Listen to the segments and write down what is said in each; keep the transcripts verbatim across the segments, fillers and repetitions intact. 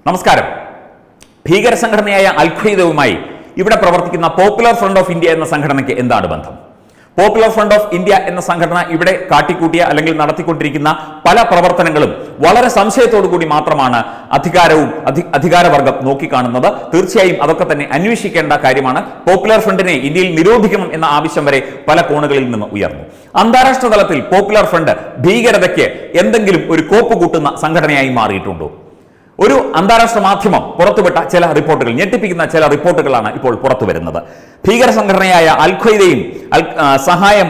നമസ്കാരം. ഭീകര സംഘടനയായ അൽ ഖ്വയ്ദയുമായി ഇവിടെ പ്രവർത്തിക്കുന്ന പോപ്പുലർ ഫ്രണ്ട് ഓഫ് ഇന്ത്യ എന്ന സംഘടനയ്ക്ക് എന്താണ് ബന്ധം? പോപ്പുലർ ഫ്രണ്ട് ഓഫ് ഇന്ത്യ എന്ന സംഘടന ഇവിടെ കാട്ടിക്കൂട്ടിയ അല്ലെങ്കിൽ നടത്തിക്കൊണ്ടിരിക്കുന്ന പല പ്രവർത്തനങ്ങളും വളരെ സംശയത്തോടു കൂടി മാത്രമാണ് അധികാരവും അധികാരവർഗം നോക്കിക്കാണുന്നത്. തീർച്ചയായും അതൊക്കെ തന്നെ അന്വേഷിക്കേണ്ട കാര്യമാണ്. പോപ്പുലർ ഫ്രണ്ടിനെ ഇന്ത്യയിൽ നിരോധിക്കണം എന്ന ആവശ്യം വരെ പല കോണുകളിൽ നിന്ന് ഉയർന്നു. അന്താരാഷ്ട്ര തലത്തിൽ പോപ്പുലർ ഫ്രണ്ട് ഭീകരതയ്ക്ക് എന്തെങ്കിലും ഒരു കോപ്പ് കൂട്ടുന്ന സംഘടനയായി മാറിയിട്ടുണ്ടോ? ഒരു അന്താരാഷ്ട്ര മാധ്യമം പുറത്തുവിട്ട ചില റിപ്പോർട്ടുകൾ, ഞെട്ടിപ്പിക്കുന്ന ചില റിപ്പോർട്ടുകളാണ് ഇപ്പോൾ പുറത്തു വരുന്നത്. ഭീകര സംഘടനയായ അൽ ഖ്വയ്ദയും സഹായം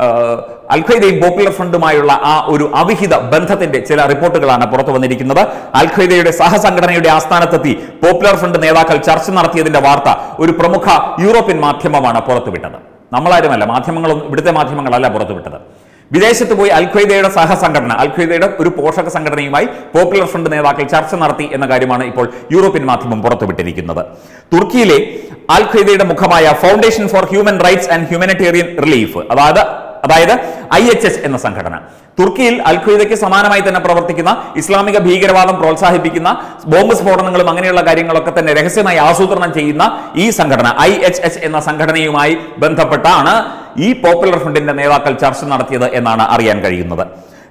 അൽ ഖ്വയ്ദയും പോപ്പുലർ ഫ്രണ്ടുമായുള്ള ആ ഒരു അവിഹിത ബന്ധത്തിന്റെ ചില റിപ്പോർട്ടുകളാണ് പുറത്തു വന്നിരിക്കുന്നത്. അൽ ഖ്വയ്ദയുടെ സഹസംഘടനയുടെ ആസ്ഥാനത്തെത്തി പോപ്പുലർ ഫ്രണ്ട് നേതാക്കൾ ചർച്ച നടത്തിയതിന്റെ വാർത്ത ഒരു പ്രമുഖ യൂറോപ്യൻ മാധ്യമമാണ് പുറത്തുവിട്ടത്. നമ്മളാരുമല്ല, മാധ്യമങ്ങളൊന്നും ഇവിടുത്തെ മാധ്യമങ്ങളല്ല പുറത്തുവിട്ടത്. വിദേശത്ത് പോയി അൽ ഖ്വയ്ദയുടെ സഹസംഘടന, അൽ ഖ്വയ്ദയുടെ ഒരു പോഷക സംഘടനയുമായി പോപ്പുലർ ഫ്രണ്ട് നേതാക്കൾ ചർച്ച നടത്തി എന്ന കാര്യമാണ് ഇപ്പോൾ യൂറോപ്യൻ മാധ്യമം പുറത്തുവിട്ടിരിക്കുന്നത്. തുർക്കിയിലെ അൽ ഖ്വയ്ദയുടെ മുഖമായ foundation for human rights and humanitarian relief, അതായത് അതായത് ഐ എച്ച് എച്ച് എന്ന സംഘടന, തുർക്കിയിൽ അൽ ഖ്വയ്ദയ്ക്ക് സമാനമായി തന്നെ പ്രവർത്തിക്കുന്ന, ഇസ്ലാമിക ഭീകരവാദം പ്രോത്സാഹിപ്പിക്കുന്ന, ബോംബ് സ്ഫോടനങ്ങളും അങ്ങനെയുള്ള കാര്യങ്ങളൊക്കെ തന്നെ രഹസ്യമായി ആസൂത്രണം ചെയ്യുന്ന ഈ സംഘടന ഐ എച്ച് എച്ച് എന്ന സംഘടനയുമായി ബന്ധപ്പെട്ടാണ് ഈ പോപ്പുലർ ഫ്രണ്ടിന്റെ നേതാക്കൾ ചർച്ച നടത്തിയത് എന്നാണ് അറിയാൻ കഴിയുന്നത്.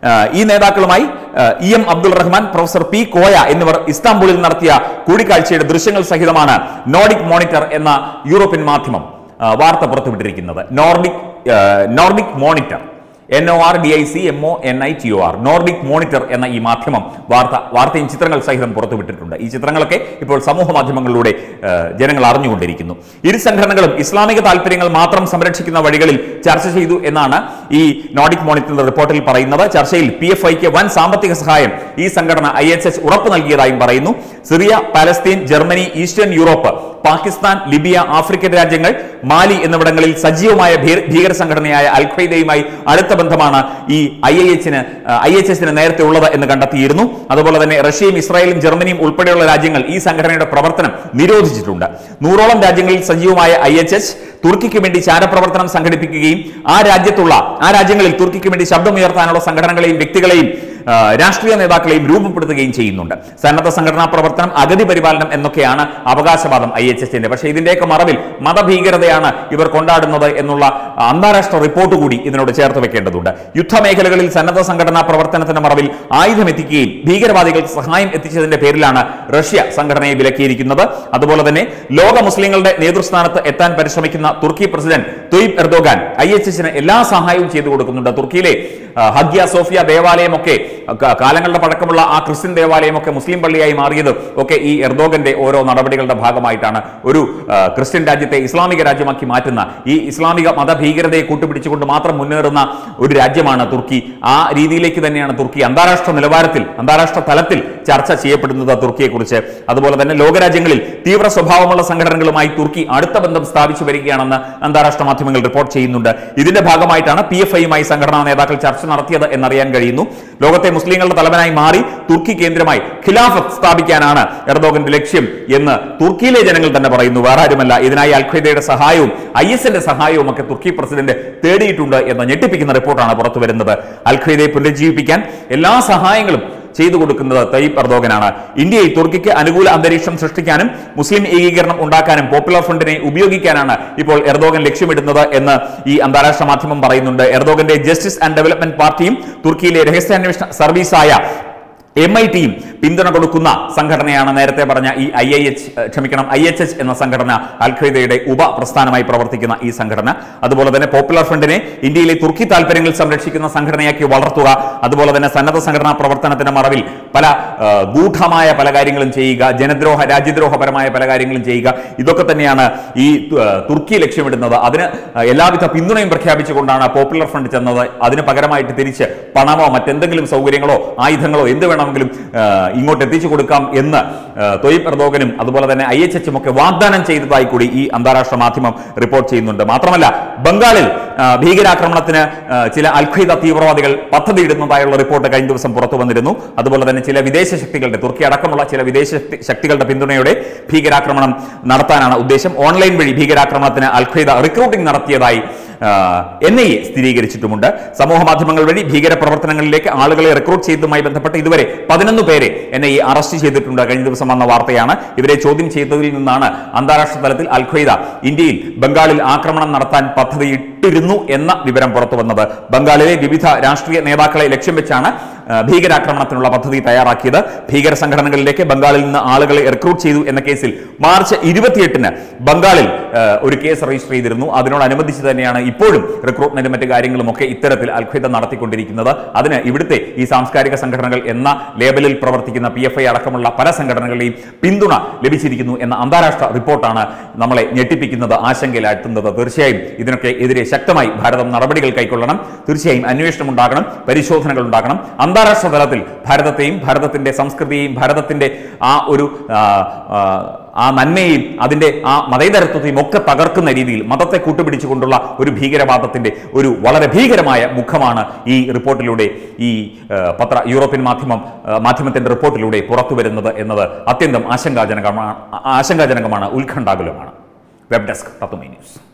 ഈ നേതാക്കളുമായി E M Abdul Rahman, professor P Koya എന്നിവർ ഇസ്താംബൂളിൽ നടത്തിയ കൂടിക്കാഴ്ചയുടെ ദൃശ്യങ്ങൾ സഹിതമാണ് നോർഡിക് മോണിറ്റർ എന്ന യൂറോപ്യൻ മാധ്യമം വാർത്ത പുറത്തുവിട്ടിരിക്കുന്നത്. Nordic Nordic Monitor, N O R D I C M O N I T O R, Nordic Monitor എന്ന ഈ മാധ്യമം വാർത്ത വാർത്തയും ചിത്രങ്ങൾ സഹിതം പുറത്തുവിട്ടിട്ടുണ്ട്. ഈ ചിത്രങ്ങളൊക്കെ ഇപ്പോൾ സമൂഹ മാധ്യമങ്ങളിലൂടെ ജനങ്ങൾ അറിഞ്ഞുകൊണ്ടിരിക്കുന്നു. ഇരു സംഘടനകളും ഇസ്ലാമിക താല്പര്യങ്ങൾ മാത്രം സംരക്ഷിക്കുന്ന വഴികളിൽ ചർച്ച ചെയ്തു എന്നാണ് ഈ നോർഡിക് മോണിറ്റർ റിപ്പോർട്ടിൽ പറയുന്നത്. ചർച്ചയിൽ പി എഫ് ഐക്ക് വൻ സാമ്പത്തിക സഹായം ഈ സംഘടന ഐ എച്ച് എച്ച് ഉറപ്പു നൽകിയതായും പറയുന്നു. Syria, Palestine, Germany, Eastern Europe, Pakistan, Libya, African രാജ്യങ്ങൾ, മാലി എന്നിവിടങ്ങളിൽ സജീവമായ ഭീകര സംഘടനയായ അൽ ഖ്വയ്ദയുമായി അടുത്ത ബന്ധമാണ് ഈ ഐ ഐ എച്ചിന് ഐ എച്ച് എച്ചിന് നേരത്തെ ഉള്ളത് എന്ന് കണ്ടെത്തിയിരുന്നു. അതുപോലെ തന്നെ റഷ്യയും ഇസ്രായേലും ജർമ്മനിയും ഉൾപ്പെടെയുള്ള രാജ്യങ്ങൾ ഈ സംഘടനയുടെ പ്രവർത്തനം നിരോധിച്ചിട്ടുണ്ട്. നൂറോളം രാജ്യങ്ങളിൽ സജീവമായ ഐ എച്ച് എച്ച് തുർക്കിക്ക് വേണ്ടി ചാരപ്രവർത്തനം സംഘടിപ്പിക്കുകയും ആ രാജ്യത്തുള്ള ആ രാജ്യങ്ങളിൽ തുർക്കിക്ക് വേണ്ടി ശബ്ദമുയർത്താനുള്ള സംഘടനകളെയും വ്യക്തികളെയും രാഷ്ട്രീയ നേതാക്കളെയും രൂപപ്പെടുത്തുകയും ചെയ്യുന്നുണ്ട്. സന്നദ്ധ സംഘടനാ പ്രവർത്തനം, അഗതി പരിപാലനം എന്നൊക്കെയാണ് അവകാശവാദം ഐ എച്ച് എച്ചിന്റെ. പക്ഷേ ഇതിന്റെയൊക്കെ മറവിൽ മതഭീകരതയാണ് ഇവർ കൊണ്ടാടുന്നത് എന്നുള്ള അന്താരാഷ്ട്ര റിപ്പോർട്ട് കൂടി ഇതിനോട് ചേർത്ത് വെക്കേണ്ടതുണ്ട്. യുദ്ധമേഖലകളിൽ സന്നദ്ധ സംഘടനാ പ്രവർത്തനത്തിന്റെ മറവിൽ ആയുധം എത്തിക്കുകയും ഭീകരവാദികൾക്ക് സഹായം എത്തിച്ചതിന്റെ പേരിലാണ് റഷ്യ സംഘടനയെ വിലക്കിയിരിക്കുന്നത്. അതുപോലെ തന്നെ ലോക മുസ്ലിങ്ങളുടെ നേതൃസ്ഥാനത്ത് എത്താൻ പരിശ്രമിക്കുന്ന തുർക്കി president Tayyip Erdogan I H എച്ചിന് എല്ലാ സഹായവും ചെയ്തു കൊടുക്കുന്നുണ്ട്. തുർക്കിയിലെ ഹഗ്യ സോഫിയ ദേവാലയമൊക്കെ, കാലങ്ങളുടെ പഴക്കമുള്ള ആ ക്രിസ്ത്യൻ ദേവാലയമൊക്കെ മുസ്ലിം പള്ളിയായി മാറിയത് ഒക്കെ ഈ എർദോഗന്റെ ഓരോ നടപടികളുടെ ഭാഗമായിട്ടാണ്. ഒരു ക്രിസ്ത്യൻ രാജ്യത്തെ ഇസ്ലാമിക രാജ്യമാക്കി മാറ്റുന്ന, ഈ ഇസ്ലാമിക മതഭീകരതയെ കൂട്ടുപിടിച്ചുകൊണ്ട് മാത്രം മുന്നേറുന്ന ഒരു രാജ്യമാണ് തുർക്കി. ആ രീതിയിലേക്ക് തന്നെയാണ് തുർക്കി അന്താരാഷ്ട്ര നിലവാരത്തിൽ, അന്താരാഷ്ട്ര തലത്തിൽ ചർച്ച ചെയ്യപ്പെടുന്നത് തുർക്കിയെക്കുറിച്ച്. അതുപോലെ തന്നെ ലോകരാജ്യങ്ങളിൽ തീവ്ര സ്വഭാവമുള്ള സംഘടനകളുമായി തുർക്കി അടുത്ത ബന്ധം സ്ഥാപിച്ചു വരികയാണെന്ന് അന്താരാഷ്ട്ര മാധ്യമങ്ങൾ റിപ്പോർട്ട് ചെയ്യുന്നുണ്ട്. ഇതിന്റെ ഭാഗമായിട്ടാണ് പി എഫ് ഐയുമായി സംഘടനാ നേതാക്കൾ ചർച്ച നടത്തിയത് എന്നറിയാൻ കഴിയുന്നു. ലോകത്തെ മുസ്ലിങ്ങളുടെ തലവനായി മാറി തുർക്കി കേന്ദ്രമായി ഖിലാഫത്ത് സ്ഥാപിക്കാനാണ് എർദോഗന്റെ ലക്ഷ്യം എന്ന് തുർക്കിയിലെ ജനങ്ങൾ തന്നെ പറയുന്നു. വേറെ ആരുമല്ല, ഇതിനായി അൽ ഖ്വയ്ദയുടെ സഹായവും ഐ എസിന്റെ സഹായവും ഒക്കെ തുർക്കി പ്രസിഡന്റ് തേടിയിട്ടുണ്ട് എന്ന ഞെട്ടിപ്പിക്കുന്ന റിപ്പോർട്ടാണ് പുറത്തു വരുന്നത്. അൽ ഖ്വയ്ദയെ പുനരുജ്ജീവിപ്പിക്കാൻ എല്ലാ സഹായങ്ങളും ചെയ്തു കൊടുക്കുന്നത് തയ്യിബ് എർദോഗനാണ്. ഇന്ത്യയിൽ തുർക്കിക്ക് അനുകൂല അന്തരീക്ഷം സൃഷ്ടിക്കാനും മുസ്ലിം ഏകീകരണം ഉണ്ടാക്കാനും പോപ്പുലർ ഫ്രണ്ടിനെ ഉപയോഗിക്കാനാണ് ഇപ്പോൾ എർദോഗൻ ലക്ഷ്യമിടുന്നത് എന്ന് ഈ അന്താരാഷ്ട്ര മാധ്യമം പറയുന്നുണ്ട്. എർദോഗന്റെ ജസ്റ്റിസ് ആൻഡ് ഡെവലപ്മെന്റ് പാർട്ടിയും തുർക്കിയിലെ രഹസ്യാന്വേഷണ സർവീസായ എം ഐ ടിയും പിന്തുണ കൊടുക്കുന്ന സംഘടനയാണ് നേരത്തെ പറഞ്ഞ ഈ ഐ ഐ എച്ച് ക്ഷമിക്കണം ഐ എച്ച് എച്ച് എന്ന സംഘടന, അൽ ഖ്വയ്ദയുടെ ഉപപ്രസ്ഥാനമായി പ്രവർത്തിക്കുന്ന ഈ സംഘടന. അതുപോലെ തന്നെ പോപ്പുലർ ഫ്രണ്ടിനെ ഇന്ത്യയിലെ തുർക്കി താല്പര്യങ്ങൾ സംരക്ഷിക്കുന്ന സംഘടനയാക്കി വളർത്തുക, അതുപോലെ തന്നെ സന്നദ്ധ സംഘടനാ പ്രവർത്തനത്തിന്റെ മറവിൽ പല ഗൂഢമായ പല കാര്യങ്ങളും ചെയ്യുക, ജനദ്രോഹ രാജ്യദ്രോഹപരമായ പല കാര്യങ്ങളും ചെയ്യുക, ഇതൊക്കെ തന്നെയാണ് ഈ തുർക്കി ലക്ഷ്യമിടുന്നത്. അതിന് എല്ലാവിധ പിന്തുണയും പ്രഖ്യാപിച്ചുകൊണ്ടാണ് പോപ്പുലർ ഫ്രണ്ട് ചെന്നത്. അതിന് പകരമായിട്ട് തിരിച്ച് പണമോ മറ്റെന്തെങ്കിലും സൗകര്യങ്ങളോ ആയുധങ്ങളോ എന്ത് വേണമെങ്കിലും ഇങ്ങോട്ട് എത്തിച്ചു കൊടുക്കാം എന്ന് തൊയ്ബ് എർദോഗനും അതുപോലെ തന്നെ ഐ എച്ച് എച്ചും ഒക്കെ വാഗ്ദാനം ചെയ്തതായി കൂടി ഈ അന്താരാഷ്ട്ര മാധ്യമം റിപ്പോർട്ട് ചെയ്യുന്നുണ്ട്. മാത്രമല്ല, ബംഗാളിൽ ഭീകരാക്രമണത്തിന് ചില അൽ ഖ്വയ്ദ തീവ്രവാദികൾ പദ്ധതിയിടുന്നതായുള്ള റിപ്പോർട്ട് കഴിഞ്ഞ ദിവസം പുറത്തു വന്നിരുന്നു. അതുപോലെ തന്നെ ചില വിദേശ ശക്തികളുടെ, തുർക്കി അടക്കമുള്ള ചില വിദേശ ശക്തികളുടെ പിന്തുണയോടെ ഭീകരാക്രമണം നടത്താനാണ് ഉദ്ദേശം. ഓൺലൈൻ വഴി ഭീകരാക്രമണത്തിന് അൽ ഖ്വയ്ദ റിക്രൂട്ടിംഗ് നടത്തിയതായി എൻ ഐ എ സ്ഥിരീകരിച്ചിട്ടുമുണ്ട്. സമൂഹ മാധ്യമങ്ങൾ വഴി ഭീകര പ്രവർത്തനങ്ങളിലേക്ക് ആളുകളെ റിക്രൂട്ട് ചെയ്തതുമായി ബന്ധപ്പെട്ട് ഇതുവരെ പതിനൊന്ന് പേരെ എൻ ഐ എ അറസ്റ്റ് ചെയ്തിട്ടുണ്ട്. കഴിഞ്ഞ ദിവസം വന്ന വാർത്തയാണ്. ഇവരെ ചോദ്യം ചെയ്തതിൽ നിന്നാണ് അന്താരാഷ്ട്ര തലത്തിൽ അൽ ഖ്വയ്ദ ഇന്ത്യയിൽ ബംഗാളിൽ ആക്രമണം നടത്താൻ പദ്ധതിയിട്ടിരുന്നു എന്ന വിവരം പുറത്തു വന്നത്. ബംഗാളിലെ വിവിധ രാഷ്ട്രീയ നേതാക്കളെ ലക്ഷ്യം വെച്ചാണ് ഭീകരാക്രമണത്തിനുള്ള പദ്ധതി തയ്യാറാക്കിയത്. ഭീകര സംഘടനകളിലേക്ക് ബംഗാളിൽ നിന്ന് ആളുകളെ റിക്രൂട്ട് ചെയ്തു എന്ന കേസിൽ മാർച്ച് ഇരുപത്തിയെട്ടിന് ബംഗാളിൽ ഒരു കേസ് രജിസ്റ്റർ ചെയ്തിരുന്നു. അതിനോടനുബന്ധിച്ച് തന്നെയാണ് ഇപ്പോഴും റിക്രൂട്ട്മെന്റും മറ്റു കാര്യങ്ങളും ഒക്കെ ഇത്തരത്തിൽ അൽ ഖ്വയ്ദ നടത്തിക്കൊണ്ടിരിക്കുന്നത്. അതിന് ഇവിടുത്തെ ഈ സാംസ്കാരിക സംഘടനകൾ എന്ന ലേബലിൽ പ്രവർത്തിക്കുന്ന പി എഫ് ഐ അടക്കമുള്ള പല സംഘടനകളുടെയും പിന്തുണ ലഭിച്ചിരിക്കുന്നു എന്ന അന്താരാഷ്ട്ര റിപ്പോർട്ടാണ് നമ്മളെ ഞെട്ടിപ്പിക്കുന്നത്, ആശങ്കയിലാഴ്ത്തുന്നത്. തീർച്ചയായും ഇതിനൊക്കെ എതിരെ ശക്തമായി ഭാരതം നടപടികൾ കൈക്കൊള്ളണം. തീർച്ചയായും അന്വേഷണം ഉണ്ടാകണം, പരിശോധനകൾ ഉണ്ടാകണം. അന്താരാഷ്ട്ര തലത്തിൽ ഭാരതത്തെയും ഭാരതത്തിന്റെ സംസ്കൃതിയെയും ഭാരതത്തിന്റെ ആ ഒരു ആ നന്മയെയും അതിന്റെ ആ മതേതരത്വത്തെയും ഒക്കെ തകർക്കുന്ന രീതിയിൽ മതത്തെ കൂട്ടുപിടിച്ചുകൊണ്ടുള്ള ഒരു ഭീകരവാദത്തിന്റെ ഒരു വളരെ ഭീകരമായ മുഖമാണ് ഈ റിപ്പോർട്ടിലൂടെ, ഈ പത്ര യൂറോപ്യൻ മാധ്യമം മാധ്യമത്തിന്റെ റിപ്പോർട്ടിലൂടെ പുറത്തു വരുന്നത് എന്നത് അത്യന്തം ആശങ്കാജനകമാണ് ആശങ്കാജനകമാണ് ഉത്കണ്ഠാകുലമാണ്. Web desk Tatwamayi news.